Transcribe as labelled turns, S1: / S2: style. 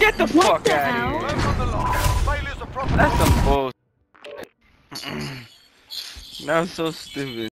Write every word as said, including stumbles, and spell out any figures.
S1: Get the
S2: What
S1: fuck
S2: the
S1: out
S2: hell?
S1: of
S3: Work on the lockdown. Failures are
S1: here.
S3: proper.
S1: That's some bullshit. That's so stupid.